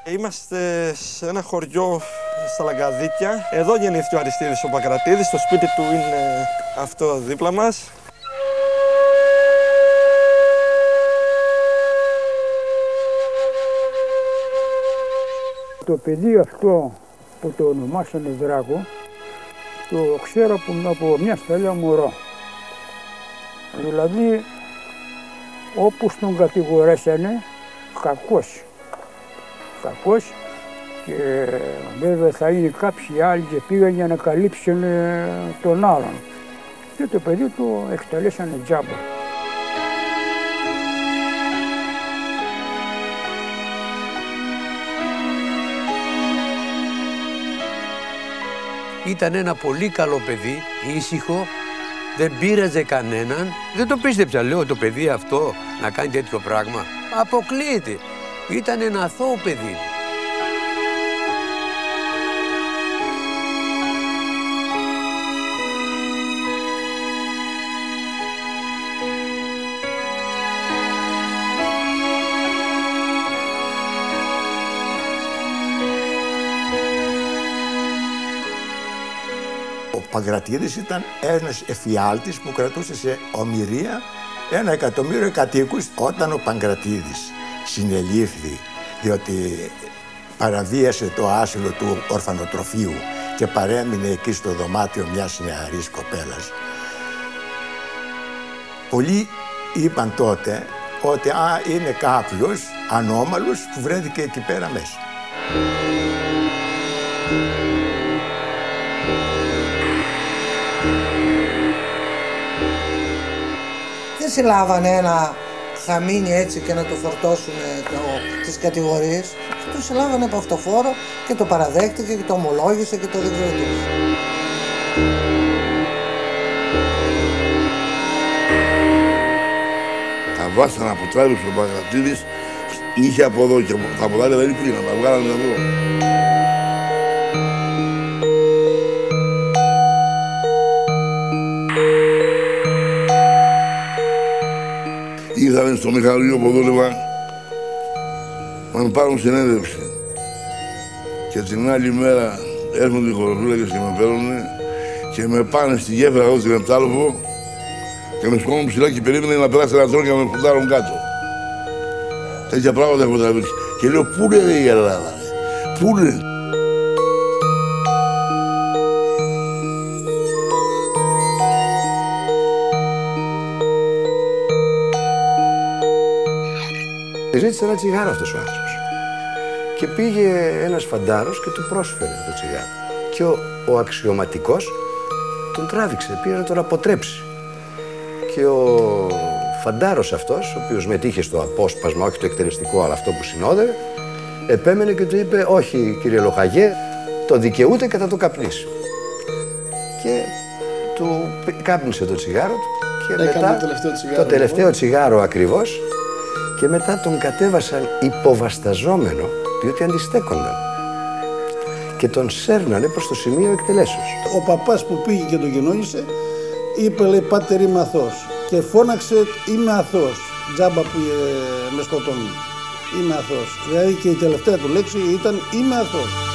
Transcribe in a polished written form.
Είμαστε σε ένα χωριό στα Λαγκαδίκια. Εδώ γεννήθηκε ο Αριστίδης ο Παγκρατίδης. Το σπίτι του είναι αυτό δίπλα μας. Το παιδί αυτό που το ονομάσανε Δράκο, το ξέρω από μια στέλια μωρό. Δηλαδή, όπως τον κατηγορέσανε, κακός και βέβαια θα είναι κάποιοι άλλοι και πήγαν για να καλύψουν τον άλλον. Και το παιδί του εκτελέσανε τζάμπα. Ήταν ένα πολύ καλό παιδί, ήσυχο, δεν πείραζε κανέναν. Δεν το πίστεψα, λέω, το παιδί αυτό να κάνει τέτοιο πράγμα. Αποκλείεται. Ήταν ένα αθώο παιδί. Ο Παγκρατίδης ήταν ένας εφιάλτης που κρατούσε σε ομηρία 1.000.000 κατοίκους. Όταν ο Παγκρατίδης συνελήφθη διότι παραβίασε το άσυλο του ορφανοτροφείου και παρέμεινε εκεί στο δωμάτιο μιας νεαρής κοπέλας, πολλοί είπαν τότε ότι είναι κάποιος ανώμαλος που βρέθηκε εκεί πέρα μέσα. Δεν συλλάβανε ένα χαμίνι έτσι και να το φορτώσουν τις κατηγορίες. Το συλλάβανε από αυτοφόρο και το παραδέχτηκε και το ομολόγησε και το δεν ξέρω τι. Τα βάσανα που τράβηξε ο Παγκρατίδης είχε από εδώ και τα ποδάρια δεν υπήρχαν, τα βγάλανε εδώ. Ήρθανε στο Μιχαλείο που δούλευα να με πάρουν συνέντευξη. Και την άλλη μέρα έρχονται οι χωροφύλακες και με παίρνουνε και με πάνε στη γέφυρα εδώ στην Επτάλοφο και με σκόνουν ψηλά και περίμενε να περάσει ένα τρόπο και να με σκοτάρουν κάτω. Τέτοια πράγματα έχω τραβήξει. Και λέω, πού είναι η Ελλάδα, πού είναι. Ζήτησε ένα τσιγάρο αυτός ο άνθρωπος. Και πήγε ένας φαντάρος και του πρόσφερε το τσιγάρο. Και ο αξιωματικός τον τράβηξε, πήγε να τον αποτρέψει. Και ο φαντάρος αυτός, ο οποίος μετήχε στο απόσπασμα, όχι το εκτελεστικό, αλλά αυτό που συνόδευε, επέμενε και του είπε, όχι κύριε Λοχαγέ, το δικαιούται και θα το καπνίσει. Και του κάπνισε το τσιγάρο του και μετά το τελευταίο τσιγάρο ακριβώς. Και μετά τον κατέβασαν υποβασταζόμενο, διότι αντιστέκονταν. Και τον σέρνανε προς το σημείο εκτελέσεως. Ο παπάς που πήγε και τον κοινώνησε, είπε, λέει, πάτερ είμαι αθώος. Και φώναξε, είμαι αθώος. Τζάμπα που με σκοτώνουν. Είμαι αθώος. Δηλαδή και η τελευταία του λέξη ήταν, είμαι αθώος.